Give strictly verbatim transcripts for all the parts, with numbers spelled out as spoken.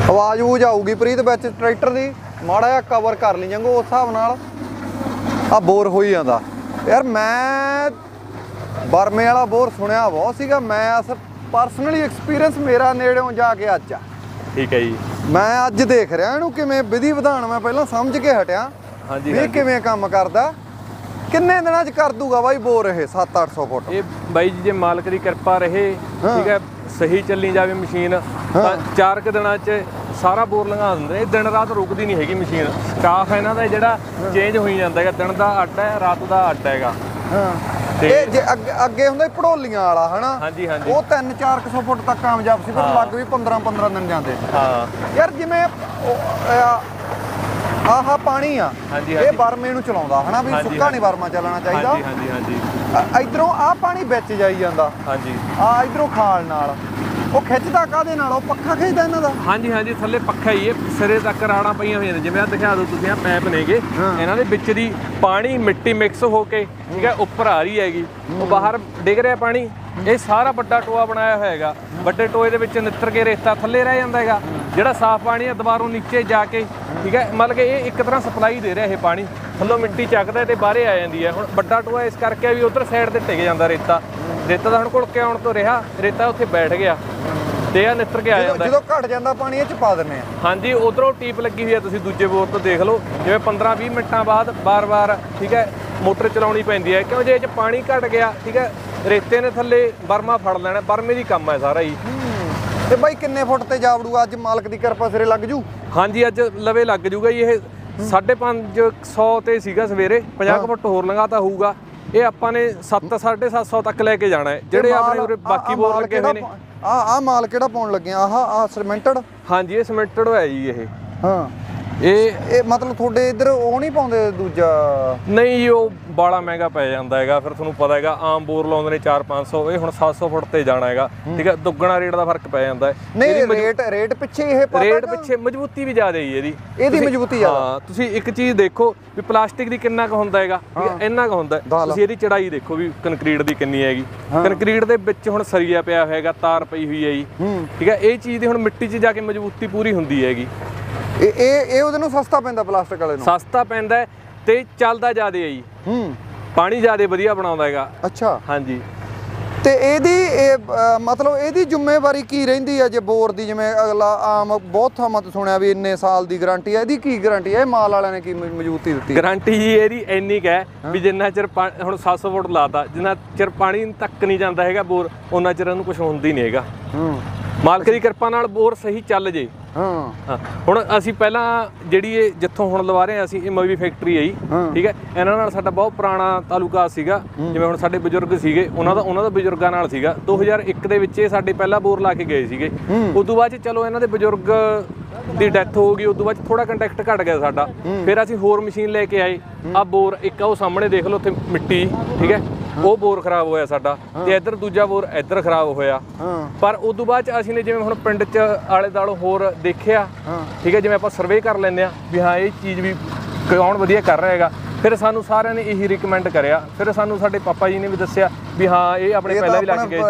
ਆਵਾਜ਼ ਵੂਜ ਆਊਗੀ ਪ੍ਰੀਤ ਵਿੱਚ ਟਰੈਕਟਰ ਦੀ, ਮਾੜਾ ਜਿਹਾ ਕਵਰ ਕਰ ਲਈ ਜੰਗੋ ਉਸ ਹਿਸਾਬ ਨਾਲ। ਆ ਬੋਰ ਹੋਈ ਜਾਂਦਾ ਯਾਰ, ਮੈਂ ਬਰਮੇ ਵਾਲਾ ਬੋਰ ਸੁਣਿਆ ਬਹੁਤ ਸੀਗਾ, ਮੈਂ ਅਸ ਪਰਸਨਲੀ ਐਕਸਪੀਰੀਅੰਸ ਮੇਰਾ ਨੇੜਿਓਂ ਜਾ ਕੇ ਅੱਜ ਆ। ਠੀਕ ਹੈ ਜੀ, ਮੈਂ ਅੱਜ ਦੇਖ ਰਿਹਾ ਇਹਨੂੰ ਕਿਵੇਂ ਵਿਧੀ ਵਿਧਾਨ ਮੈਂ ਪਹਿਲਾਂ ਸਮਝ ਕੇ ਹਟਿਆ। ਹਾਂਜੀ ਇਹ ਕਿਵੇਂ ਕੰਮ ਕਰਦਾ, ਕਿੰਨੇ ਦਿਨਾਂ 'ਚ ਕਰ ਦੂਗਾ ਬਾਈ ਬੋਰ ਇਹ ਸੱਤ ਅੱਠ ਸੌ ਫੁੱਟ? ਇਹ ਬਾਈ ਜੀ ਜੇ ਮਾਲਕ ਦੀ ਕਿਰਪਾ ਰਹੇ, ਠੀਕ ਹੈ, ਸਹੀ ਚੱਲੀ ਜਾਵੇ ਮਸ਼ੀਨ ਤਾਂ ਚਾਰ ਕੁ ਦਿਨਾਂ 'ਚ ਸਾਰਾ ਬੋਰ ਲੰਘਾ ਦਿੰਦੇ ਨੇ। ਦਿਨ ਰਾਤ ਰੁਕਦੀ ਨਹੀਂ ਹੈਗੀ ਮਸ਼ੀਨ। ਸਟਾਫ ਇਹਨਾਂ ਦਾ ਜਿਹੜਾ ਚੇਂਜ ਹੋਈ ਜਾਂਦਾ ਹੈਗਾ, ਦਿਨ ਦਾ ਅੱਡ ਹੈ, ਰਾਤ ਦਾ ਅੱਡ ਹੈਗਾ। ਹਾਂ, ਇਹ ਜੇ ਅੱਗੇ ਹੁੰਦਾ ਭੜੋਲੀਆਂ ਵਾਲਾ ਹਨਾ, ਹਾਂਜੀ ਹਾਂਜੀ, ਉਹ ਤਿੰਨ ਚਾਰ ਸੌ ਫੁੱਟ ਤੱਕ ਕਾਮਯਾਬ ਸੀ, ਪਰ ਲੱਗ ਵੀ ਪੰਦਰਾਂ ਪੰਦਰਾਂ ਦਿਨ ਜਾਂਦੇ। ਹਾਂ ਯਾਰ ਜਿਵੇਂ ਆਹ ਪਾਣੀ ਆ, ਇਹ ਬਰਮੇ ਨੂੰ ਚਲਾਉਂਦਾ ਹਨਾ, ਵੀ ਸੁੱਕਾ ਨਹੀਂ ਬਰਮਾ ਚੱਲਣਾ ਚਾਹੀਦਾ। ਹਾਂਜੀ ਹਾਂਜੀ ਹਾਂਜੀ, ਇਧਰੋਂ ਆਹ ਪਾਣੀ ਵਿੱਚ ਜਾਈ ਜਾਂਦਾ। ਹਾਂਜੀ, ਆ ਇਧਰੋਂ ਖਾਲ ਨਾਲ ਉਹ ਖਿੱਚਦਾ ਕਾਹਦੇ ਨਾਲ? ਉਹ ਪੱਖਾ ਖਿੱਚਦਾ ਇਹਨਾਂ ਦਾ? ਹਾਂਜੀ ਹਾਂਜੀ, ਥੱਲੇ ਪੱਖਾ ਹੀ, ਇਹ ਸਿਰੇ ਤੱਕ ਰਾੜਾਂ ਪਈਆਂ ਹੋਈਆਂ ਨੇ, ਜਿਵੇਂ ਆ ਦਿਖਾ ਦਿਓ ਤੁਸੀਂ, ਆ ਪੈਪ ਨੇਗੇ, ਇਹਨਾਂ ਦੇ ਵਿੱਚ ਦੀ ਪਾਣੀ ਮਿੱਟੀ ਮਿਕਸ ਹੋ ਕੇ, ਠੀਕ ਹੈ, ਉੱਪਰ ਆ ਰਹੀ ਹੈਗੀ, ਉਹ ਬਾਹਰ ਡਿੱਗ ਰਿਹਾ ਪਾਣੀ। ਇਹ ਸਾਰਾ ਵੱਡਾ ਟੋਆ ਬਣਾਇਆ ਹੋਇਆ ਹੈਗਾ, ਵੱਡੇ ਟੋਏ ਦੇ ਵਿੱਚ ਨਿੱਤਰ ਕੇ ਰੇਤਾ ਥੱਲੇ ਰਹਿ ਜਾਂਦਾ ਹੈਗਾ, ਜਿਹੜਾ ਸਾਫ਼ ਪਾਣੀ ਹੈ ਦੁਬਾਰੋਂ ਨੀਚੇ ਜਾ ਕੇ, ਠੀਕ ਹੈ, ਮਤਲਬ ਕਿ ਇਹ ਇੱਕ ਤਰ੍ਹਾਂ ਸਪਲਾਈ ਦੇ ਰਿਹਾ ਇਹ ਪਾਣੀ, ਥੱਲੋਂ ਮਿੱਟੀ ਚੱਕਦਾ ਤੇ ਬਾਹਰੇ ਆ ਜਾਂਦੀ ਹੈ। ਹੁਣ ਵੱਡਾ ਟੋਆ ਇਸ ਕਰਕੇ ਵੀ ਉਧਰ ਸਾਈਡ ਤੇ ਟਿਕ ਜਾਂਦਾ ਰੇਤਾ, ਰੇਤਾ ਦਾ ਹੁਣ ਘੁਲ ਕੇ ਆਉਣ ਤੋਂ ਰਿਹਾ, ਰੇਤਾ ਉੱਥੇ ਬੈਠ ਗਿਆ ਤੇ ਆ ਨਿੱਤਰ ਕੇ ਆ ਜਾਂਦਾ। ਜਦੋਂ ਘਟ ਜਾਂਦਾ ਪਾਣੀ ਇਹ ਚ ਪਾ ਦਿੰਦੇ ਆ। ਹਾਂਜੀ, ਉਧਰੋਂ ਟੀਪ ਲੱਗੀ ਹੋਈ ਹੈ, ਤੁਸੀਂ ਦੂਜੇ ਬੋਰ ਤੋਂ ਦੇਖ ਲਓ, ਜਿਵੇਂ ਪੰਦਰਾਂ ਵੀਹ ਮਿੰਟਾਂ ਬਾਅਦ ਬਾਰ-ਬਾਰ, ਠੀਕ ਹੈ, ਮੋਟਰ ਚਲਾਉਣੀ ਪੈਂਦੀ ਹੈ, ਕਿਉਂ ਜੇ ਇਹ 'ਚ ਪਾਣੀ ਘਟ ਗਿਆ, ਠੀਕ ਹੈ, ਰੇਤੇ ਨੇ ਥੱਲੇ ਬਰਮਾ ਫੜ ਲੈਣਾ, ਬਰਮੇ ਦੀ ਕੰਮ ਹੈ ਸਾਰਾ ਹੀ। ਤੇ ਬਾਈ ਕਿੰਨੇ ਫੁੱਟ ਤੇ ਜਾ ਵੜੂਗਾ ਅੱਜ ਮਾਲਕ ਦੀ ਕਿਰਪਾ ਸਿਰੇ ਲੱਗ ਜੂ? ਹਾਂਜੀ, ਅੱਜ ਲਵੇ ਲੱਗ ਜੂਗਾ ਜੀ। ਇਹ ਸਾਢੇ ਪੰਜ ਸੌ ਤੇ ਸੀਗਾ ਸਵੇਰੇ, ਪੰਜਾਹ ਫੁੱਟ ਹੋਰ ਲੰਘਾਤਾ ਹੋਊਗਾ। ਇਹ ਆਪਾਂ ਨੇ ਸੱਤ ਸਾਢੇ ਸੱਤ ਸੌ ਤੱਕ ਲੈ ਕੇ ਜਾਣਾ ਹੈ, ਜਿਹੜੇ ਆਪਣੇ ਉਰੇ ਬਾਕੀ ਬੋਰ ਲੱਗੇ ਹੋਏ ਨੇ। ਆ ਆ ਮਾਲ ਕਿਹੜਾ ਪਾਉਣ ਲੱਗੇ ਆ? ਆਹ ਆ ਸਿਮੈਂਟਡ? ਹਾਂਜੀ, ਇਹ ਸਿਮੈਂਟਡ ਹੋਇਆ ਜੀ ਇਹ। ਹਾਂ, ਇਹ ਇਹ ਮਤਲਬ ਤੁਹਾਡੇ ਇੱਧਰ ਉਹ ਨਹੀਂ ਪਾਉਂਦੇ ਦੂਜਾ? ਨਹੀਂ ਜੀ, ਉਹ ਬਾਲਾ ਮਹਿੰਗਾ ਪੈ ਜਾਂਦਾ ਹੈਗਾ, ਫਿਰ ਤੁਹਾਨੂੰ ਪਤਾ ਹੈਗਾ, ਆਮ ਬੋਰ ਲਾਉਂਦੇ ਨੇ ਚਾਰ ਪੰਜ ਸੌ, ਇਹ ਹੁਣ ਸੱਤ ਸੌ ਫੁੱਟ ਤੇ ਜਾਣਾ ਹੈਗਾ, ਠੀਕ ਹੈ, ਦੁੱਗਣਾ ਰੇਟ ਦਾ ਫਰਕ ਪੈ ਜਾਂਦਾ ਹੈ। ਨਹੀਂ, ਰੇਟ ਰੇਟ ਪਿੱਛੇ ਇਹ ਪਤਾ, ਰੇਟ ਪਿੱਛੇ ਮਜ਼ਬੂਤੀ ਵੀ ਜ਼ਿਆਦਾ ਜੀ ਇਹਦੀ, ਇਹਦੀ ਮਜ਼ਬੂਤੀ ਜ਼ਿਆਦਾ। ਹਾਂ, ਤੁਸੀਂ ਇੱਕ ਚੀਜ਼ ਦੇਖੋ ਵੀ ਪਲਾਸਟਿਕ ਦੀ ਕਿੰਨਾ ਕੁ ਹੁੰਦਾ ਹੈਗਾ, ਇੰਨਾ ਕੁ ਹੁੰਦਾ। ਤੁਸੀਂ ਇਹਦੀ ਚੜਾਈ ਦੇਖੋ ਵੀ ਕੰਕਰੀਟ ਦੀ ਕਿੰਨੀ ਹੈਗੀ, ਕੰਕਰੀਟ ਦੇ ਵਿੱਚ ਹੁਣ ਸਰੀਆ ਪਿਆ ਹੋਏਗਾ, ਤਾਰ ਪਈ ਹੋਈ ਹੈ ਜੀ, ਠੀਕ ਹੈ, ਇਹ ਚੀਜ਼ ਦੀ ਹੁਣ ਮਿੱਟੀ 'ਚ ਜਾ ਕੇ ਮਜ਼ਬੂਤੀ ਪੂਰੀ ਹੁੰਦੀ ਹੈਗੀ। ਇਹ ਇਹ ਇਹ ਉਹਦੇ ਨੂੰ ਸਸਤਾ ਪੈਂਦਾ, ਪਲਾਸਟਿਕ ਵਾਲੇ ਨੂੰ ਸਸਤਾ ਪੈਂਦਾ ਤੇ ਚੱਲਦਾ ਜ਼ਿਆਦਾ ਹੈ ਜੀ। ਹੂੰ, ਪਾਣੀ ਜ਼ਿਆਦਾ ਵਧੀਆ ਬਣਾਉਂਦਾ ਹੈਗਾ। ਅੱਛਾ, ਹਾਂਜੀ। ਤੇ ਇਹਦੀ ਇਹ ਮਤਲਬ ਇਹਦੀ ਜ਼ਿੰਮੇਵਾਰੀ ਕੀ ਰਹਿੰਦੀ ਹੈ ਜੇ ਬੋਰ ਦੀ? ਜਿਵੇਂ ਅਗਲਾ ਆਮ ਬਹੁਤ ਥਾਵਾਂ ਤੋਂ ਸੁਣਿਆ ਵੀ ਇੰਨੇ ਸਾਲ ਦੀ ਗਾਰੰਟੀ ਹੈ, ਇਹਦੀ ਕੀ ਗਾਰੰਟੀ ਹੈ? ਇਹ ਮਾਲ ਵਾਲਿਆਂ ਨੇ ਕੀ ਮਜ਼ਬੂਤੀ ਦਿੱਤੀ? ਗਾਰੰਟੀ ਜੀ ਇਹਦੀ ਇੰਨੀ ਕੁ ਹੈ ਵੀ ਜਿੰਨਾ ਚਿਰ ਹੁਣ ਸੱਤ ਸੌ ਫੁੱਟ ਲਾਤਾ, ਜਿੰਨਾ ਚਿਰ ਪਾਣੀ ਤੱਕ ਨਹੀਂ ਜਾਂਦਾ ਹੈਗਾ ਬੋਰ, ਉਹਨਾਂ ਚਿਰ ਇਹਨੂੰ ਕੁਝ ਹੁੰਦਾ ਹੀ ਨਹੀਂ ਹੈਗਾ। ਹੂੰ, ਮਾਲਕ ਦੀ ਕਿਰਪਾ ਨਾਲ ਬੋਰ ਸਹੀ ਚੱਲ ਜੇ। ਹਾਂ ਹਾਂ, ਹੁਣ ਅਸੀਂ ਪਹਿਲਾਂ ਜਿਹੜੀ ਇਹ ਜਿੱਥੋਂ ਹੁਣ ਲਵਾ ਰਹੇ ਹਾਂ ਅਸੀਂ, ਇਹ ਮਵੀ ਫੈਕਟਰੀ ਹੈ ਜੀ, ਠੀਕ ਹੈ, ਇਹਨਾਂ ਨਾਲ ਸਾਡਾ ਬਹੁਤ ਪੁਰਾਣਾ ਤਾਲੁਕਾ ਸੀਗਾ। ਜਿਵੇਂ ਹੁਣ ਸਾਡੇ ਬਜ਼ੁਰਗ ਸੀਗੇ, ਉਹਨਾਂ ਦਾ ਉਹਨਾਂ ਦਾ ਬਜ਼ੁਰਗਾਂ ਨਾਲ ਸੀਗਾ। ਦੋ ਹਜ਼ਾਰ ਇੱਕ ਦੇ ਵਿੱਚ ਇਹ ਸਾਡੇ ਪਹਿਲਾਂ ਬੋਰ ਲਾ ਕੇ ਗਏ ਸੀਗੇ। ਉਸ ਤੋਂ ਬਾਅਦ 'ਚ ਚਲੋ ਇਹਨਾਂ ਦੇ ਬਜ਼ੁਰਗ ਦੀ ਡੈਥ ਹੋ ਗਈ, ਉਸ ਤੋਂ ਬਾਅਦ ਥੋੜਾ ਕੰਟੈਕਟ ਘਟ ਗਿਆ ਸਾਡਾ। ਫਿਰ ਅਸੀਂ ਹੋਰ ਮਸ਼ੀਨ ਲੈ ਕੇ ਆਏ। ਆਹ ਬੋਰ ਇੱਕ ਉਹ ਸਾਹਮਣੇ ਦੇਖ ਲਓ, ਉੱਥੇ ਮਿੱਟੀ, ਠੀਕ ਹੈ, ਉਹ ਬੋਰ ਖਰਾਬ ਹੋਇਆ ਸਾਡਾ, ਤੇ ਇੱਧਰ ਦੂਜਾ ਬੋਰ ਇੱਧਰ ਖਰਾਬ ਹੋਇਆ। ਪਰ ਉਸ ਤੋਂ ਬਾਅਦ 'ਚ ਅਸੀਂ ਨੇ ਜਿਵੇਂ ਹੁਣ ਪਿੰਡ 'ਚ ਆਲੇ ਦੁਆਲੇ ਹੋਰ ਦੇਖਿਆ, ਠੀਕ ਹੈ, ਜਿਵੇਂ ਆਪਾਂ ਸਰਵੇ ਕਰ ਲੈਂਦੇ ਹਾਂ ਵੀ ਹਾਂ ਇਹ ਚੀਜ਼ ਵੀ ਕੌਣ ਵਧੀਆ ਕਰ ਰਿਹਾ ਹੈਗਾ, ਫਿਰ ਸਾਨੂੰ ਸਾਰਿਆਂ ਨੇ ਇਹੀ ਰਿਕਮੈਂਡ ਕਰਿਆ। ਫਿਰ ਸਾਨੂੰ ਸਾਡੇ ਪਾਪਾ ਜੀ ਨੇ ਵੀ ਦੱਸਿਆ ਵੀ ਹਾਂ ਇਹ ਆਪਣੇ ਪਹਿਲਾਂ ਵੀ ਲੱਗ ਗਏ।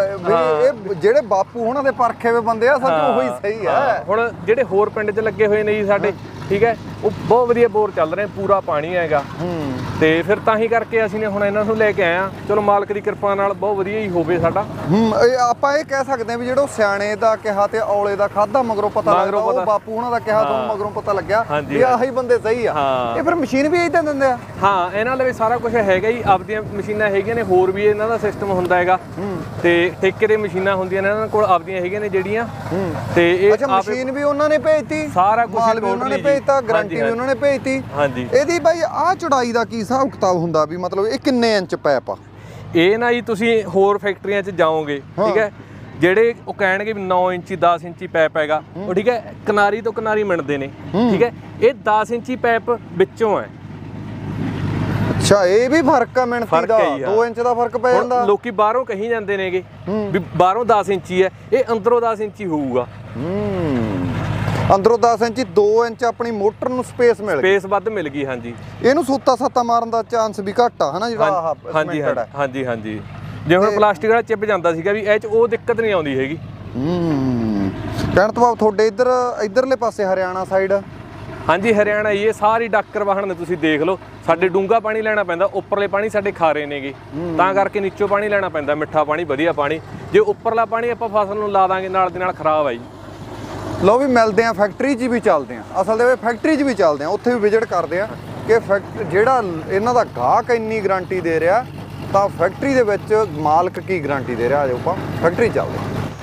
ਇਹ ਜਿਹੜੇ ਬਾਪੂ ਉਹਨਾਂ ਦੇ ਪਰਖੇ ਹੋਏ ਬੰਦੇ ਆ, ਸੱਚ ਉਹੀ ਸਹੀ ਹੈ। ਹੁਣ ਜਿਹੜੇ ਹੋਰ ਪਿੰਡ 'ਚ ਲੱਗੇ ਹੋਏ ਨੇ ਜੀ ਸਾਡੇ, ਠੀਕ ਹੈ, ਉਹ ਬਹੁਤ ਵਧੀਆ ਬੋਰ ਚੱਲ ਰਹੇ, ਪੂਰਾ ਪਾਣੀ ਹੈਗਾ। ਤੇ ਫਿਰ ਤਾਂ ਹੀ ਕਰਕੇ ਅਸੀਂ ਨੇ ਹੁਣ ਇਹਨਾਂ ਨੂੰ ਲੈ ਕੇ ਆਏ ਆ। ਚਲੋ ਮਾਲਕ ਦੀ ਕਿਰਪਾ ਨਾਲ ਬਹੁਤ ਵਧੀਆ ਹੀ ਹੋਵੇ ਸਾਡਾ। ਹੂੰ, ਆਪਾਂ ਇਹ ਕਹਿ ਸਕਦੇ ਹਾਂ ਵੀ ਜਿਹੜਾ ਸਿਆਣੇ ਦਾ ਕਿਹਾ ਤੇ ਔਲੇ ਦਾ ਖਾਦਾ ਮਗਰੋਂ ਪਤਾ ਲੱਗਦਾ, ਉਹ ਬਾਪੂ ਉਹਨਾਂ ਦਾ ਕਿਹਾ ਤੋਂ ਮਗਰੋਂ ਪਤਾ ਲੱਗਿਆ ਵੀ ਆਹੀ ਬੰਦੇ ਸਹੀ ਆ। ਇਹ ਫਿਰ ਮਸ਼ੀਨ ਵੀ ਇਦਾਂ ਦਿੰਦੇ ਆ? ਹਾਂ, ਇਹਨਾਂ ਲਈ ਸਾਰਾ ਕੁਝ ਹੈਗਾ ਹੀ, ਆਪਦੀਆਂ ਮਸ਼ੀਨਾਂ ਹੈਗੀਆਂ ਨੇ, ਹੋਰ ਵੀ ਇਹਨਾਂ ਦਾ ਸਿਸਟਮ ਹੁੰਦਾ ਹੈਗਾ, ਤੇ ਠੇਕੇ ਦੇ ਮਸ਼ੀਨਾਂ ਹੁੰਦੀਆਂ ਨੇ ਇਹਨਾਂ ਕੋਲ, ਆਪਦੀਆਂ ਹੈਗੀਆਂ ਨੇ ਜਿਹੜੀਆਂ। ਤੇ ਇਹ ਮਸ਼ੀਨ ਵੀ ਉਹਨਾਂ ਨੇ ਭੇਜਤੀ, ਸਾਰਾ ਕੁਝ ਉਹਨਾਂ ਨੇ ਭੇਜਤਾ, ਗਾਰੰਟੀ ਵੀ ਉਹਨਾਂ ਨੇ ਭੇਜਤੀ। ਹਾਂਜੀ। ਇਹਦੀ ਬਾਈ ਆਹ ਚੜਾਈ ਦਾ ਕੀ ਹਿਸਾਬ ਕਿਤਾਬ ਹੁੰਦਾ ਵੀ? ਮਤਲਬ ਇਹ ਕਿੰਨੇ ਇੰਚ ਪੈਪ ਆ? ਇਹ ਨਾ ਜੀ ਤੁਸੀਂ ਹੋਰ ਫੈਕਟਰੀਆਂ 'ਚ ਜਾਓਗੇ, ਠੀਕ ਹੈ, ਜਿਹੜੇ ਉਹ ਕਹਿਣਗੇ ਵੀ ਨੌ ਇੰਚੀ ਦਸ ਇੰਚੀ ਪੈਪ ਹੈਗਾ, ਉਹ ਠੀਕ ਹੈ, ਕਿਨਾਰੀ ਤੋਂ ਕਿਨਾਰੀ ਮਿਣਦੇ ਨੇ, ਠੀਕ ਹੈ, ਇਹ ਦਸ ਇੰਚੀ ਪੈਪ ਵਿੱਚੋਂ ਹੈ। ਅੱਛਾ, ਇਹ ਵੀ ਫਰਕ ਆ ਮਿਣਤੀ ਦਾ? ਦੋ ਇੰਚ ਦਾ ਫਰਕ ਪੈ ਜਾਂਦਾ। ਲੋਕੀ ਬਾਹਰੋਂ ਕਹੀ ਜਾਂਦੇ ਨੇਗੇ ਵੀ ਬਾਹਰੋਂ ਦਸ ਇੰਚੀ ਹੈ, ਇਹ ਅੰਦਰੋਂ ਦਸ ਇੰਚੀ ਹੋਊਗਾ। ਅੰਦਰੋਂ ਦਸ ਇੰਚੀ, ਦੋ ਇੰਚ ਆਪਣੀ ਮੋਟਰ ਨੂੰ ਸਪੇਸ ਮਿਲ ਗਈ, ਸਪੇਸ ਵੱਧ ਮਿਲ ਗਈ। ਹਾਂਜੀ, ਇਹਨੂੰ ਸੂਤਾ ਸਾਤਾ ਮਾਰਨ ਦਾ ਚਾਂਸ ਵੀ ਘੱਟ ਆ, ਹਨਾ, ਜਿਹੜਾ ਆਹ ਹਾਂਜੀ ਹਾਂਜੀ ਹਾਂਜੀ। ਜੇ ਹੁਣ ਪਲਾਸਟਿਕ ਵਾਲਾ ਚਿਪ ਜਾਂਦਾ ਸੀਗਾ ਵੀ ਇਹ 'ਚ ਉਹ ਦਿੱਕਤ ਨਹੀਂ ਆਉਂਦੀ ਹੈਗੀ। ਹੂੰ, ਕਹਿਣ ਤੋਂ ਬਾਅਦ ਤੁਹਾਡੇ ਇੱਧਰ ਇੱਧਰਲੇ ਪਾਸੇ ਹਰਿਆਣਾ ਸਾਈਡ? ਹਾਂਜੀ ਹਰਿਆਣਾ ਇਹ ਸਾਰੀ ਡਾਕਰ ਵਾਹਣ ਨੇ, ਤੁਸੀਂ ਦੇਖ ਲਓ ਸਾਡੇ ਡੂੰਘਾ ਪਾਣੀ ਲੈਣਾ ਪੈਂਦਾ, ਉੱਪਰਲੇ ਪਾਣੀ ਸਾਡੇ ਖਾਰੇ ਨੇਗੇ, ਤਾਂ ਕਰਕੇ ਨੀਚੋਂ ਪਾਣੀ ਲੈਣਾ ਪੈਂਦਾ, ਮਿੱਠਾ ਪਾਣੀ ਵਧੀਆ ਪਾਣੀ। ਜੇ ਉੱਪਰਲਾ ਪਾਣੀ ਆਪਾਂ ਫਸਲ ਨੂੰ ਲਾ ਦਾਂਗੇ ਨਾਲ ਦੇ ਨਾਲ ਖਰਾਬ ਆ ਜੀ। ਲਓ ਵੀ ਮਿਲਦੇ ਆ ਫੈਕਟਰੀ 'ਚ ਵੀ ਚੱਲਦੇ ਆ, ਅਸਲ ਦੇ ਵਿੱਚ ਫੈਕਟਰੀ 'ਚ ਵੀ ਚੱਲਦੇ ਆ, ਉੱਥੇ ਵੀ ਵਿਜ਼ਿਟ ਕਰਦੇ ਆ ਕਿ ਫੈਕਟ ਜਿਹੜਾ ਇਹਨਾਂ ਦਾ ਗਾਹਕ ਇੰਨੀ ਗਾਰੰਟੀ ਦੇ ਰਿਹਾ ਤਾਂ ਫੈਕਟਰੀ ਦੇ ਵਿੱਚ ਮਾਲਕ ਕੀ ਗਾਰੰਟੀ ਦੇ ਰਿਹਾ। ਆਜੋ ਆਪਾਂ ਫੈਕਟਰੀ ਚੱਲਦੇ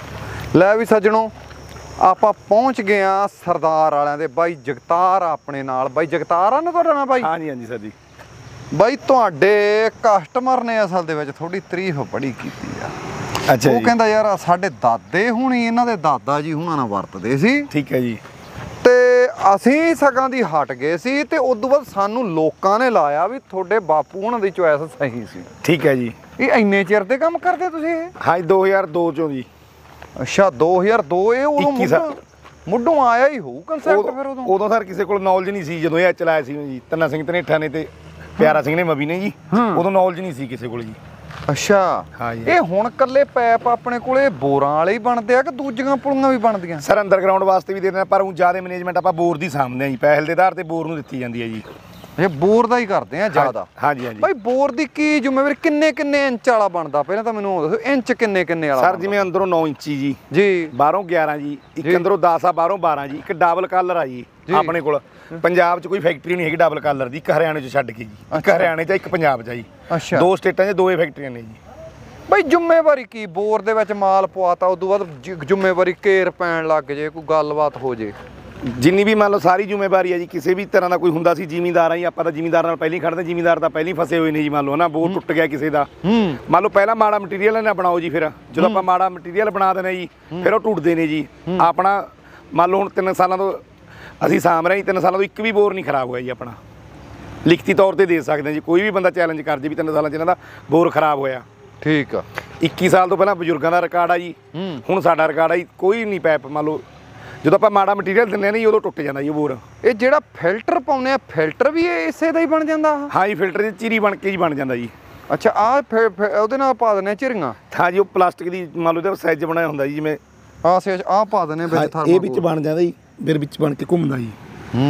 ਆ। ਲੈ ਵੀ ਸੱਜਣੋ ਆਪਾਂ ਪਹੁੰਚ ਗਏ ਆ ਸਰਦਾਰ ਵਾਲਿਆਂ ਦੇ। ਬਾਈ ਜਗਤਾਰ ਆਪਣੇ ਨਾਲ। ਬਾਈ ਜਗਤਾਰ ਆ ਨਾ ਤੁਹਾਡਾ ਨਾਮ ਬਾਈ? ਹਾਂਜੀ ਹਾਂਜੀ ਸਰ ਜੀ। ਬਾਈ ਤੁਹਾਡੇ ਕਸਟਮਰ ਨੇ ਅਸਲ ਦੇ ਵਿੱਚ ਥੋੜੀ ਤਾਰੀਫ ਬੜੀ ਕੀਤੀ ਆ। ਅੱਛਾ ਉਹ ਕਹਿੰਦਾ ਯਾਰ ਸਾਡੇ ਦਾਦੇ ਹੁਣੀ ਇਹਨਾਂ ਦੇ ਦਾਦਾ ਜੀ ਹੁਣਾਂ ਨਾਲ ਵਰਤਦੇ ਸੀ। ਠੀਕ ਹੈ ਜੀ। ਤੇ ਅਸੀਂ ਸਗਾਂ ਦੀ ਹਟ ਗਏ ਸੀ ਤੇ ਉਸ ਤੋਂ ਬਾਅਦ ਸਾਨੂੰ ਲੋਕਾਂ ਨੇ ਲਾਇਆ ਵੀ ਤੁਹਾਡੇ ਬਾਪੂ ਹੁਣਾਂ ਦੀ ਚੋਇਸ ਸਹੀ ਸੀ। ਠੀਕ ਹੈ ਜੀ। ਇਹ ਇੰਨੇ ਚਿਰ ਦੇ ਕੰਮ ਕਰਦੇ ਤੁਸੀਂ ਇਹ? ਹਾਂ ਦੋ ਹਜ਼ਾਰ ਦੋ ਚੋਂ ਜੀ। ਅੱਛਾ ਦੋ ਹਜ਼ਾਰ ਦੋ। ਇਹ ਉਦੋਂ ਮੁੱਢੋਂ ਮੁੱਢੋਂ ਆਇਆ ਹੀ ਹੋਊ ਕਨਸੈਪਟ ਫਿਰ ਉਦੋਂ? ਉਦੋਂ ਸਰ ਕਿਸੇ ਕੋਲ ਨੌਲੇਜ ਨਹੀਂ ਸੀ ਜਦੋਂ ਇਹ ਚਲਾਇਆ ਸੀ ਜੀ। ਧੰਨਾ ਸਿੰਘ ਧਨੇਠਾ ਨੇ ਤੇ ਪਿਆਰਾ ਸਿੰਘ ਨੇ ਮਵੀ ਨੇ ਜੀ, ਉਦੋਂ ਨੌਲੇਜ ਨਹੀਂ ਸੀ ਕਿਸੇ ਕੋਲ ਜੀ। ਅੱਛਾ ਹਾਂ ਜੀ। ਇਹ ਹੁਣ ਕੱਲੇ ਪੈਪ ਆਪਣੇ ਕੋਲੇ ਬੋਰਾਂ ਵਾਲੇ ਹੀ ਬਣਦੇ ਆ ਕਿ ਦੂਜੀਆਂ ਪੁਲੀਆਂ ਵੀ ਬਣਦੀਆਂ? ਸਰ ਅੰਡਰਗਰਾਉਂਡ ਵਾਸਤੇ ਵੀ ਦੇ ਦਿੰਦੇ ਪਰ ਉਹ ਜ਼ਿਆਦਾ ਮੈਨੇਜਮੈਂਟ ਆਪਾਂ ਬੋਰ ਦੀ ਸਾਂਭਦੇ ਆ ਜੀ, ਪਹਿਲ ਦੇ ਆਧਾਰ ਤੇ ਬੋਰ ਨੂੰ ਦਿੱਤੀ ਜਾਂਦੀ ਹੈ ਜੀ। ਇਹ ਬੋਰ ਦਾ ਹੀ ਕਰਦੇ ਆ ਜ਼ਿਆਦਾ? ਹਾਂਜੀ ਹਾਂਜੀ। ਬਾਈ ਬੋਰ ਦੀ ਕੀ ਜ਼ਿੰਮੇਵਾਰੀ? ਕਿੰਨੇ ਕਿੰਨੇ ਇੰਚ ਵਾਲਾ ਬਣਦਾ ਪਹਿਲਾਂ ਤਾਂ ਮੈਨੂੰ ਉਹ ਦੱਸੋ, ਇੰਚ ਕਿੰਨੇ ਕਿੰਨੇ ਵਾਲਾ? ਸਰ ਜਿਵੇਂ ਅੰਦਰੋਂ ਨੌ ਇੰਚੀ ਜੀ ਜੀ, ਬਾਹਰੋਂ ਗਿਆਰਾਂ ਜੀ, ਇੱਕ ਅੰਦਰੋਂ ਦਸ ਆ ਬਾਹਰੋਂ ਬਾਰਾਂ ਜੀ। ਇੱਕ ਡਬਲ ਕਾਲਰ ਆ ਜੀ ਆਪਣੇ ਕੋਲ। ਪੰਜਾਬ 'ਚ ਕੋਈ ਫੈਕਟਰੀ ਨਹੀਂ ਹੈਗੀ ਡਬਲ ਕਾਲਰ ਦੀ, ਇੱਕ ਹਰਿਆਣੇ 'ਚ ਛੱਡ ਕੇ ਜੀ। ਇੱਕ ਹਰਿਆਣੇ 'ਚ ਇੱਕ ਪੰਜਾਬ 'ਚ ਜੀ। ਅੱਛਾ ਦੋ ਸਟੇਟਾਂ 'ਚ ਦੋਏ ਫੈਕਟਰੀਆਂ ਨੇ ਜੀ। ਬਈ ਜ਼ਿੰਮੇਵਾਰੀ ਕੀ? ਬੋਰ ਦੇ ਵਿੱਚ ਮਾਲ ਪਵਾਤਾ ਉਦੋਂ ਬਾਅਦ ਜ਼ਿੰਮੇਵਾਰੀ ਘੇਰ ਪੈਣ ਲੱਗ ਜੇ, ਕੋਈ ਗੱਲਬਾਤ ਹੋ ਜੇ? ਜਿੰਨੀ ਵੀ ਮੰਨ ਲਓ ਸਾਰੀ ਜ਼ਿੰਮੇਵਾਰੀ ਹੈ ਜੀ। ਕਿਸੇ ਵੀ ਤਰ੍ਹਾਂ ਦਾ ਕੋਈ ਹੁੰਦਾ ਸੀ ਜ਼ਿਮੀਂਦਾਰ ਆ ਜੀ, ਆਪਾਂ ਤਾਂ ਜ਼ਿਮੀਂਦਾਰ ਨਾਲ ਪਹਿਲਾਂ ਹੀ ਖੜਦੇ। ਜ਼ਿਮੀਂਦਾਰ ਤਾਂ ਪਹਿਲਾਂ ਹੀ ਫਸੇ ਹੋਏ ਨੇ ਜੀ। ਮੰਨ ਲਓ ਨਾ ਬੋਰ ਟੁੱਟ ਗਿਆ ਕਿਸੇ ਦਾ, ਮੰਨ ਲਓ ਪਹਿਲਾਂ ਮਾੜਾ ਮਟੀਰੀਅਲ ਨਾ ਬਣਾਓ ਜੀ, ਫਿਰ ਜਦੋਂ ਆਪਾਂ ਮਾੜਾ ਮਟੀਰੀਅਲ ਬਣਾ ਦਿੰਦੇ ਜੀ ਫਿਰ ਉਹ ਟੁੱਟਦੇ ਨੇ ਜੀ। ਆਪਣਾ ਮੰਨ ਲਓ ਹੁਣ ਤਿੰਨ ਸਾਲਾਂ ਤੋਂ ਅਸੀਂ ਸਾਂਭ ਰਹੇ ਜੀ, ਤਿੰਨ ਸਾਲਾਂ ਤੋਂ ਇੱਕ ਵੀ ਬੋਰ ਨਹੀਂ ਖਰਾਬ ਹੋਇਆ ਜੀ ਆਪਣਾ। ਲਿਖਤੀ ਤੌਰ ਤੇ ਦੇ ਸਕਦੇ ਜੀ, ਕੋਈ ਵੀ ਬੰਦਾ ਚੈਲੰਜ ਕਰ ਜੇ ਵੀ ਤਿੰਨ ਸਾਲਾਂ 'ਚ ਇਹਨਾਂ ਦਾ ਬੋਰ ਖਰਾਬ ਹੋਇਆ। ਠੀਕ ਆ। ਇੱਕੀ ਸਾਲ ਤੋਂ ਪਹਿਲਾਂ ਬਜ਼ੁਰਗਾਂ ਦਾ ਰਿਕਾਰਡ ਆ ਜੀ, ਹੁਣ ਸਾਡਾ ਰਿਕਾਰਡ ਆ ਜੀ। ਕੋਈ ਨਹੀਂ ਪੈਪ ਮੰਨ ਲਓ ਜਦੋਂ ਆਪਾਂ ਮਾੜਾ ਮਟੀਰੀਅਲ ਦਿੰਦੇ ਨੇ ਉਦੋਂ ਟੁੱਟ ਜਾਂਦਾ ਜੀ ਬੋਰ। ਇਹ ਜਿਹੜਾ ਫਿਲਟਰ ਪਾਉਂਦੇ ਆ, ਫਿਲਟਰ ਵੀ ਇਸੇ ਦਾ ਹੀ ਬਣ ਜਾਂਦਾ? ਹਾਂ ਜੀ ਫਿਲਟਰ 'ਚ ਚੀਰੀ ਬਣ ਕੇ ਜੀ ਬਣ ਜਾਂਦਾ ਜੀ। ਅੱਛਾ ਆ ਉਹਦੇ ਨਾਲ ਪਾ ਦਿੰਦੇ ਝਿਰੀਆਂ? ਹਾਂ ਜੀ ਉਹ ਪਲਾਸਟਿਕ ਦੀ ਮੰਨ ਲਓ ਇਹਦਾ ਸਾਈਜ਼ ਬਣਾਇਆ ਹੁੰਦਾ ਜੀ ਜਿਵੇਂ ਆਹ ਸੇ ਆਹ ਪਾ ਦਿੰਦੇ ਵਿੱਚ ਥਰਮਲ। ਇਹ ਵਿੱਚ ਬਣ ਜਾਂਦਾ ਜੀ, ਫਿਰ ਵਿੱਚ ਬਣ ਕੇ ਘੁੰਮਦਾ ਜੀ।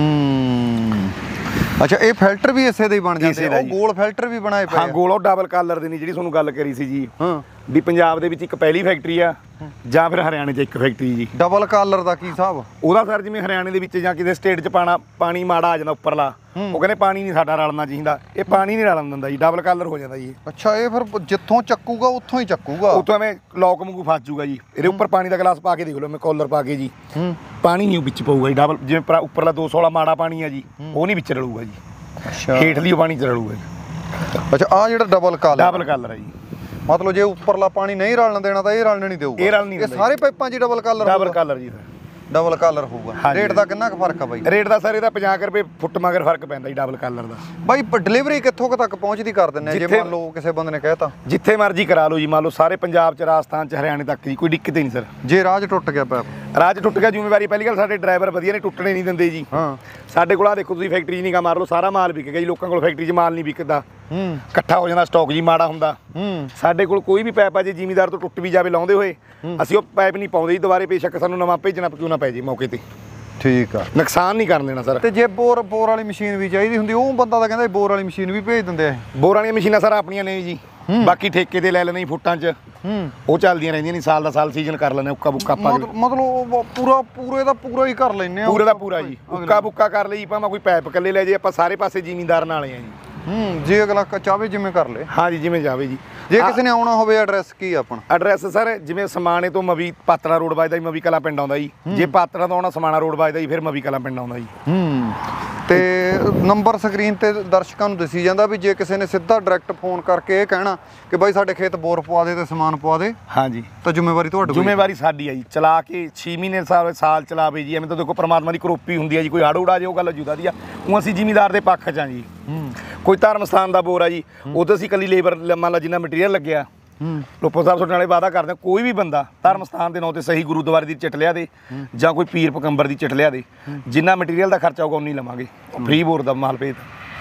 ਹੂੰ ਅੱਛਾ ਇਹ ਫਿਲਟਰ ਵੀ ਇਸੇ ਦੇ ਹੀ ਬਣ ਜਾਂਦੇ? ਉਹ ਗੋਲ ਫਿਲਟਰ ਵੀ ਬਣਾਏ ਪਏ? ਹਾਂ ਗੋਲ ਉਹ ਡਬਲ ਕਾਲਰ ਦੇ ਨਹੀਂ ਜਿਹੜੀ ਤੁਹਾਨੂੰ ਗੱਲ ਕਰੀ ਸੀ ਜੀ। ਹਾਂ ਵੀ ਪੰਜਾਬ ਦੇ ਵਿੱਚ ਇੱਕ ਪਹਿਲੀ ਫੈਕਟਰੀ ਆ ਜਾਂ ਫਿਰ ਹਰਿਆਣੇ 'ਚ ਇੱਕ ਫੈਕਟਰੀ ਜੀ। ਡਬਲ ਕਾਲਰ ਦਾ ਕੀ ਹਿਸਾਬ? ਉਹਦਾ ਸਰ ਜਿਵੇਂ ਹਰਿਆਣੇ ਦੇ ਵਿੱਚ ਜਾਂ ਕਿਸੇ ਸਟੇਟ 'ਚ ਪਾਣਾ ਪਾਣੀ ਮਾੜਾ ਆ ਜਾਂਦਾ ਉੱਪਰਲਾ, ਉਹ ਕਹਿੰਦੇ ਪਾਣੀ ਨਹੀਂ ਸਾਡਾ ਰਲਣਾ ਚਾਹੀਦਾ, ਇਹ ਪਾਣੀ ਨਹੀਂ ਰਲਣ ਦਿੰਦਾ ਜੀ, ਡਬਲ ਕਾਲਰ ਹੋ ਜਾਂਦਾ ਜੀ। ਅੱਛਾ ਇਹ ਫਿਰ ਜਿੱਥੋਂ ਚੱਕੂਗਾ ਉੱਥੋਂ ਹੀ ਚੱਕੂਗਾ? ਉੱਥੋਂ ਐਵੇਂ ਲੋਕ ਵਾਂਗੂ ਫਸ ਜੂਗਾ ਜੀ। ਇਹਦੇ ਉੱਪਰ ਪਾਣੀ ਦਾ ਗਲਾਸ ਪਾ ਕੇ ਦੇਖ ਲਓ, ਮੈਂ ਕਾਲਰ ਪਾ ਕੇ ਜੀ, ਪਾਣੀ ਨਹੀਂ ਵਿੱਚ ਪਊਗਾ ਜੀ। ਡਬਲ ਜਿਵੇਂ ਉੱਪਰਲਾ ਦੋ ਸੌ ਵਾਲਾ ਮਾੜਾ ਪਾਣੀ ਆ ਜੀ, ਉਹ ਨਹੀਂ ਵਿੱਚ ਰਲੂਗਾ ਜੀ। ਅੱਛਾ ਹੇਠਲੀ ਪਾਣੀ ਚ ਰਲੂਗਾ ਜੀ। ਅੱਛਾ ਆ ਜਿਹੜਾ ਡਬਲ ਕਾਲਰ? ਡਬਲ ਕਾਲਰ ਆ ਜੀ। ਮਤਲਬ ਜੇ ਉੱਪਰਲਾ ਪਾਣੀ ਨਹੀਂ ਰਲਣ ਦੇਣਾ ਤਾਂ ਇਹ ਰਲਣ ਨਹੀਂ ਦੇਊਗਾ? ਇਹ ਰਲ ਨਹੀਂ ਇਹ ਸਾਰੇ ਪਾਈਪਾਂ 'ਚ ਡਬਲ ਕਾਲਰ? ਡਬਲ ਕਾਲਰ ਜੀ ਸਰ। ਡਬਲ ਕਾਲਰ ਹੋਊਗਾ। ਰੇਟ ਦਾ ਕਿੰਨਾ ਕੁ ਫਰਕ ਆ ਬਾਈ? ਰੇਟ ਦਾ ਸਰ ਇਹਦਾ ਪੰਜਾਹ ਰੁਪਏ ਫੁੱਟ ਮਗਰ ਫਰਕ ਪੈਂਦਾ ਜੀ ਡਬਲ ਕਾਲਰ ਦਾ। ਬਾਈ ਡਿਲੀਵਰੀ ਕਿੱਥੋਂ ਤੱਕ ਪਹੁੰਚਦੀ ਕਰ ਦਿੰਦੇ ਆ ਜੇ ਮੰਨ ਲਓ ਕਿਸੇ ਬੰਦੇ ਨੇ ਕਹਿਤਾ? ਜਿੱਥੇ ਮਰਜ਼ੀ ਕਰਾ ਲਓ ਜੀ, ਮੰਨ ਲਓ ਸਾਰੇ ਪੰਜਾਬ 'ਚ, ਰਾਜਸਥਾਨ 'ਚ, ਹਰਿਆਣੇ ਤੱਕ ਜੀ, ਕੋਈ ਦਿੱਕਤ ਹੀ ਨਹੀਂ ਸਰ। ਜੇ ਰਾਜ ਟੁੱਟ ਗਿਆ ਪੈਪ? ਰਾਜ ਟੁੱਟ ਗਿਆ ਜ਼ਿੰਮੇਵਾਰੀ ਪਹਿਲੀ ਗੱਲ ਸਾਡੇ ਡਰਾਈਵਰ ਵਧੀਆ ਨੇ, ਟੁੱਟਣੇ ਨਹੀਂ ਦਿੰਦੇ ਜੀ। ਹਾਂ ਸਾਡੇ ਕੋਲ ਆ ਦੇਖੋ ਤੁਸੀਂ ਫੈਕਟਰੀ ਨਹੀਂ ਗਾ ਮਾਰ ਲਓ, ਸਾਰਾ ਮਾਲ ਵਿਕ ਗਿਆ ਜੀ। ਲੋਕਾਂ ਕੋਲ ਫੈਕਟਰੀ 'ਚ ਮਾਲ ਨਹੀਂ ਵਿਕਦਾ, ਹੂੰ ਇਕੱਠਾ ਹੋ ਜਾਂਦਾ ਸਟਾਕ ਜੀ, ਮਾੜਾ ਹੁੰਦਾ। ਹੂੰ ਸਾਡੇ ਕੋਲ ਕੋਈ ਵੀ ਪੈਪ ਆ ਜੇ ਜ਼ਿਮੀਂਦਾਰ ਤੋਂ ਟੁੱਟ ਵੀ ਜਾਵੇ ਲਾਉਂਦੇ ਹੋਏ, ਅਸੀਂ ਉਹ ਪੈਪ ਨਹੀਂ ਪਾਉਂਦੇ ਜੀ ਦੁਬਾਰੇ, ਬੇਸ਼ੱਕ ਸਾਨੂੰ ਨਵਾਂ ਭੇਜਣਾ ਕਿਉਂ ਨਾ ਪੈ ਜੇ ਮੌਕੇ ਤੇ। ਠੀਕ ਆ। ਨੁਕਸਾਨ ਨਹੀਂ ਕਰਨ ਦੇਣਾ ਸਰ। ਤੇ ਜੇ ਬੋਰ ਬੋਰ ਵਾਲੀ ਮਸ਼ੀਨ ਵੀ ਚਾਹੀਦੀ ਹੁੰਦੀ, ਉਹ ਬੰਦਾ ਤਾਂ ਕਹਿੰਦਾ ਬੋਰ ਵਾਲੀ ਮਸ਼ੀਨ ਵੀ ਭੇਜ ਦਿੰਦੇ ਆ? ਬੋਰ ਵਾਲੀਆਂ ਮਸ਼ੀਨਾਂ ਸਰ ਆਪਣੀਆਂ ਨੇ ਜੀ, ਬਾਕੀ ਠੇਕੇ ਤੇ ਲੈ ਲੈਣੇ ਫੁੱਟਾਂ 'ਚ, ਉਹ ਚੱਲਦੀਆਂ ਰਹਿੰਦੀਆਂ ਨੇ, ਸਾਲ ਦਾ ਸਾਲ ਸੀਜ਼ਨ ਕਰ ਲੈਣੇ ਉੱਕਾ ਬੁੱਕਾ ਪਾ ਕੇ। ਮਤਲਬ ਪੂਰਾ ਪੂਰੇ ਦਾ ਪੂਰਾ ਹੀ ਕਰ ਲੈਣੇ ਆ? ਪੂਰੇ ਦਾ ਪੂਰਾ ਜੀ, ਉੱਕਾ ਬੁੱਕਾ ਕਰ ਲਈ ਭਾਵੇਂ ਕੋਈ ਪੈਪ ਇਕੱਲੇ ਲੈ ਜੇ, ਆਪਾਂ ਸਾਰੇ ਪਾਸੇ ਜ਼ਿਮੀਂਦਾਰ ਨਾਲ ਆ ਜੀ। ਹੂੰ ਜੇ ਅਗਲਾ ਚਾਹਵੇ ਜਿਵੇਂ ਕਰ ਲੇ? ਹਾਂ ਜੀ ਜਿਵੇਂ ਜਾਵੇ ਜੀ। ਜੇ ਕਿਸੇ ਨੇ ਆਉਣਾ ਹੋਵੇ ਐਡਰੈਸ ਕੀ ਆਪਣਾ? ਐਡਰੈਸ ਸਰ ਜਿਵੇਂ ਸਮਾਣੇ ਤੋਂ ਮਵੀ ਪਾਤੜਾ ਰੋਡ ਵੱਜਦਾ ਜੀ, ਮਵੀ ਕਲਾਂ ਪਿੰਡ ਆਉਂਦਾ ਜੀ। ਜੇ ਪਾਤੜਾ ਤੋਂ ਆਉਣਾ ਸਮਾਣਾ ਰੋਡ ਵੱਜਦਾ ਜੀ, ਫਿਰ ਮਵੀ ਕਲਾਂ ਪਿੰਡ ਆਉਂਦਾ ਜੀ। ਹੂੰ ਤੇ ਨੰਬਰ ਸਕਰੀਨ ਤੇ ਦਰਸ਼ਕਾਂ ਨੂੰ ਦੱਸੀ ਜਾਂਦਾ ਵੀ ਜੇ ਕਿਸੇ ਨੇ ਸਿੱਧਾ ਡਾਇਰੈਕਟ ਫੋਨ ਕਰਕੇ ਇਹ ਕਹਿਣਾ ਕਿ ਬਾਈ ਸਾਡੇ ਖੇਤ ਬੋਰ ਪਵਾ ਦੇ ਤੇ ਸਮਾਨ ਪਵਾ ਦੇ, ਹਾਂ ਜੀ, ਤਾਂ ਜ਼ਿੰਮੇਵਾਰੀ ਤੁਹਾਡੀ? ਜ਼ਿੰਮੇਵਾਰੀ ਸਾਡੀ ਆ ਜੀ। ਚਲਾ ਕੇ ਛੇ ਮਹੀਨੇ ਸਾਲ ਸਾਲ ਚਲਾਵੇ ਜੀ, ਐਵੇਂ ਤਾਂ ਦੇਖੋ ਪਰਮਾਤਮਾ ਦੀ ਕਰੋਪੀ ਹੁੰਦੀ ਆ ਜੀ, ਕੋਈ ਹੜ ਉੜਾ ਜੇ ਉਹ ਗੱਲ ਜੁਦਾ ਦੀ ਆ। ਉਹ ਅਸੀਂ ਜ਼ਿਮੀਂਦਾਰ ਦੇ ਪੱਖ 'ਚ ਆ ਜੀ। ਕੋਈ ਧਰਮ ਸਥਾਨ ਦਾ ਬੋਰ ਆ ਜੀ, ਉਦੋਂ ਅਸੀਂ ਇਕੱਲੀ ਲੇਬਰ ਮੰਨ ਲਾ ਜਿੰਨਾ ਮਟੀਰੀਅਲ ਲੱਗਿਆ, ਲੋਪੋ ਸਾਹਿਬ ਤੁਹਾਡੇ ਨਾਲੇ ਵਾਅਦਾ ਕਰਦੇ ਕੋਈ ਵੀ ਬੰਦਾ ਧਰਮ ਸਥਾਨ ਦੇ ਨਾਂ ਤੇ ਸਹੀ ਗੁਰਦੁਆਰੇ ਦੀ ਚਿੱਟ ਲਿਆ ਦੇ ਜਾਂ ਕੋਈ ਪੀਰ ਪਕੰਬਰ ਦੀ ਚਿੱਟ ਲਿਆ ਦੇ, ਜਿੰਨਾ ਮਟੀਰੀਅਲ ਦਾ ਖਰਚਾ ਹੋਊਗਾ ਉਨੀ ਲਵਾਂਗੇ। ਫ੍ਰੀ ਬੋਰ ਦਾ ਮਾਲ ਭੇਜ,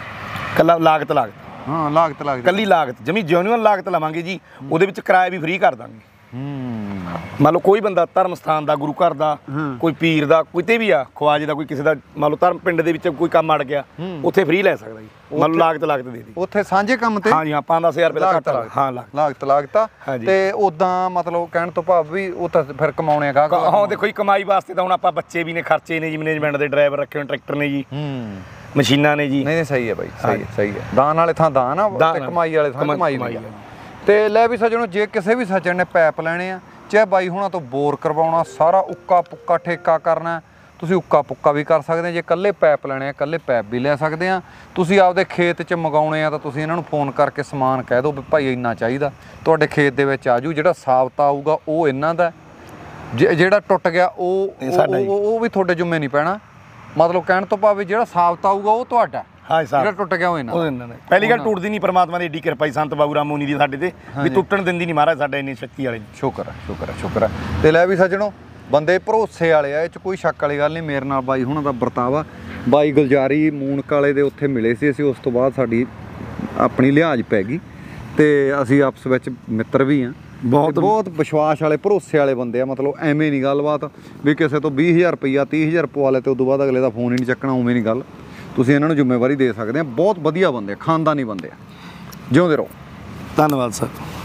ਕੱਲਾ ਲਾਗਤ ਲਾਗਤ ਹਾਂ ਲਾਗਤ ਲਾਗਤ ਕੱਲੀ ਲਾਗਤ ਜਮੀ ਜੈਨੂਅਨ ਲਾਗਤ ਲਵਾਂਗੇ ਜੀ। ਉਹਦੇ ਵਿੱਚ ਕਿਰਾਇਆ ਵੀ ਫ੍ਰੀ ਕਰ ਦਾਂਗੇ। ਮੰਨ ਲਓ ਕੋਈ ਬੰਦਾ ਧਰਮ ਸਥਾਨ ਦਾ, ਗੁਰੂ ਘਰ ਦਾ, ਕੋਈ ਪੀਰ ਦਾ, ਕਿਤੇ ਵੀ ਆ, ਖਵਾਜੇ ਦਾ, ਕੋਈ ਕਿਸੇ ਦਾ ਮੰਨ ਲਓ ਧਰਮ ਪਿੰਡ ਦੇ ਵਿੱਚ ਕੋਈ ਕੰਮ ਅੜ ਗਿਆ, ਉੱਥੇ ਫ੍ਰੀ ਲੈ ਸਕਦਾ ਜੀ। ਮੰਨ ਲਓ ਲਾਗਤ ਲਾਗਤ ਦੇ ਦੀ ਉੱਥੇ ਸਾਂਝੇ ਕੰਮ ਤੇ। ਹਾਂ ਜੀ ਹਾਂ, ਪੰਜ ਦਸ ਹਜ਼ਾਰ ਰੁਪਏ ਦਾ ਘੱਟ ਲਾਗਤ। ਹਾਂ ਲਾਗਤ ਲਾਗਤਾ ਤੇ ਉਦਾਂ ਮਤਲਬ ਕਹਿਣ ਤੋਂ ਭਾਵ ਵੀ ਉਹ ਤਾਂ ਫਿਰ ਕਮਾਉਣੇ ਗਾ। ਹਾਂ ਦੇਖੋ ਜੀ, ਕਮਾਈ ਵਾਸਤੇ ਤਾਂ ਹੁਣ ਆਪਾਂ ਬੱਚੇ ਵੀ ਨੇ, ਖਰਚੇ ਨੇ ਜੀ, ਮੈਨੇਜਮੈਂਟ ਦੇ ਡਰਾਈਵਰ ਰੱਖੇ ਹੋਏ, ਟਰੈਕਟਰ ਨੇ ਜੀ, ਮਸ਼ੀਨਾਂ ਨੇ ਜੀ। ਨਹੀਂ ਨਹੀਂ ਸਹੀ ਹੈ ਬਾਈ, ਸਹੀ ਹੈ ਸਹੀ ਹੈ। ਦਾਨ ਵਾਲੇ ਥਾਂ ਦਾਨ ਆ ਤੇ ਕਮਾਈ ਵਾਲੇ ਥਾਂ ਕਮਾਈ ਨਹੀਂ। ਤੇ ਲੈ ਵੀ ਸੱਜਣੋ, ਜੇ ਕਿਸੇ ਵੀ ਸੱਜਣ ਨੇ ਪੈਪ ਲੈਣੇ ਆ, ਚਾਹੇ ਬਾਈ ਹੁਣਾਂ ਤੋਂ ਬੋਰ ਕਰਵਾਉਣਾ, ਸਾਰਾ ਉੱਕਾ ਪੁੱਕਾ ਠੇਕਾ ਕਰਨਾ, ਤੁਸੀਂ ਉੱਕਾ ਪੁੱਕਾ ਵੀ ਕਰ ਸਕਦੇ ਆ। ਜੇ ਇਕੱਲੇ ਪੈਪ ਲੈਣੇ ਆ, ਇਕੱਲੇ ਪੈਪ ਵੀ ਲੈ ਸਕਦੇ ਆ। ਤੁਸੀਂ ਆਪਦੇ ਖੇਤ 'ਚ ਮੰਗਾਉਣੇ ਆ ਤਾਂ ਤੁਸੀਂ ਇਹਨਾਂ ਨੂੰ ਫੋਨ ਕਰਕੇ ਸਮਾਨ ਕਹਿ ਦਿਓ ਵੀ ਭਾਈ ਇੰਨਾ ਚਾਹੀਦਾ, ਤੁਹਾਡੇ ਖੇਤ ਦੇ ਵਿੱਚ ਆ ਜੂ। ਜਿਹੜਾ ਸਾਬਤਾ ਆਊਗਾ ਉਹ ਇਹਨਾਂ ਦਾ, ਜਿਹੜਾ ਟੁੱਟ ਗਿਆ ਉਹ ਉਹ ਵੀ ਤੁਹਾਡੇ ਜੁੰਮੇ ਨਹੀਂ ਪੈਣਾ। ਮਤਲਬ ਕਹਿਣ ਤੋਂ ਭਾਵੇਂ ਜਿਹੜਾ ਸਾਬਤਾ ਆਊਗਾ ਉਹ ਤੁਹਾਡਾ, ਹਾਂ ਜਿਹੜਾ ਟੁੱਟ ਗਿਆ ਉਹ ਇਹਨਾਂ ਦਾ। ਪਹਿਲੀ ਗੱਲ ਟੁੱਟਦੀ ਨਹੀਂ, ਪਰਮਾਤਮਾ ਦੀ ਏਡੀ ਕਿਰਪਾ ਸੰਤ ਬਾਬੂ ਰਾਮ ਮੁਨੀ ਦੀ ਸਾਡੇ ਤੇ, ਵੀ ਟੁੱਟਣ ਦਿੰਦੀ ਨਹੀਂ ਮਹਾਰਾਜ ਸਾਡੇ, ਇੰਨੀ ਸ਼ਕਤੀ ਵਾਲੇ। ਸ਼ੁਕਰ ਹੈ ਸ਼ੁਕਰ ਹੈ ਸ਼ੁਕਰ ਹੈ। ਤੇ ਲੈ ਵੀ ਸੱਜਣੋ, ਬੰਦੇ ਭਰੋਸੇ ਵਾਲੇ ਆ, ਇਹ 'ਚ ਕੋਈ ਸ਼ੱਕ ਵਾਲੀ ਗੱਲ ਨਹੀਂ। ਮੇਰੇ ਨਾਲ ਬਾਈ ਹੁਣਾਂ ਦਾ ਵਰਤਾਵਾ, ਬਾਈ ਗੁਲਜ਼ਾਰੀ ਮੂਨਕ ਵਾਲੇ ਦੇ ਉੱਥੇ ਮਿਲੇ ਸੀ ਅਸੀਂ, ਉਸ ਤੋਂ ਬਾਅਦ ਸਾਡੀ ਆਪਣੀ ਲਿਹਾਜ਼ ਪੈ ਗਈ ਤੇ ਅਸੀਂ ਆਪਸ ਵਿੱਚ ਮਿੱਤਰ ਵੀ ਹਾਂ। ਬਹੁਤ ਬਹੁਤ ਵਿਸ਼ਵਾਸ ਵਾਲੇ, ਭਰੋਸੇ ਵਾਲੇ ਬੰਦੇ ਆ। ਮਤਲਬ ਐਵੇਂ ਨਹੀਂ ਗੱਲਬਾਤ ਵੀ ਕਿਸੇ ਤੋਂ ਵੀਹ ਹਜ਼ਾਰ ਰੁਪਈਆ ਤੀਹ ਹਜ਼ਾਰ ਪਵਾ ਲੈ ਤੇ ਉਦੋਂ ਬਾਅਦ ਅਗਲੇ ਦਾ ਫੋਨ ਹੀ ਨਹੀਂ ਚੱਕਣਾ, ਉਵੇਂ ਨਹੀਂ ਗੱਲ। ਤੁਸੀਂ ਇਹਨਾਂ ਨੂੰ ਜ਼ਿੰਮੇਵਾਰੀ ਦੇ ਸਕਦੇ ਆ। ਬਹੁਤ ਵਧੀਆ ਬੰਦੇ ਆ, ਖਾਨਦਾਨੀ ਬੰਦੇ ਆ। ਜਿਉਂਦੇ ਰਹੋ। ਧੰਨਵਾਦ ਸਰ।